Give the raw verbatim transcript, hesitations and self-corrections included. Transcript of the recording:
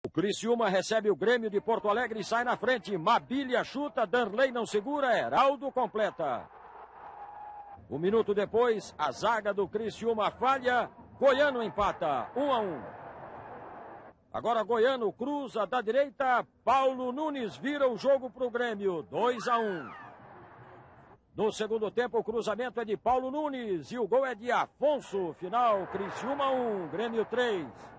O Criciúma recebe o Grêmio de Porto Alegre e sai na frente. Mabília chuta, Danley não segura, Heraldo completa. Um minuto depois, a zaga do Criciúma falha, Goiano empata, um a um. Agora Goiano cruza da direita, Paulo Nunes vira o jogo para o Grêmio, dois a um. No segundo tempo, o cruzamento é de Paulo Nunes e o gol é de Afonso. Final, Criciúma um, Grêmio três.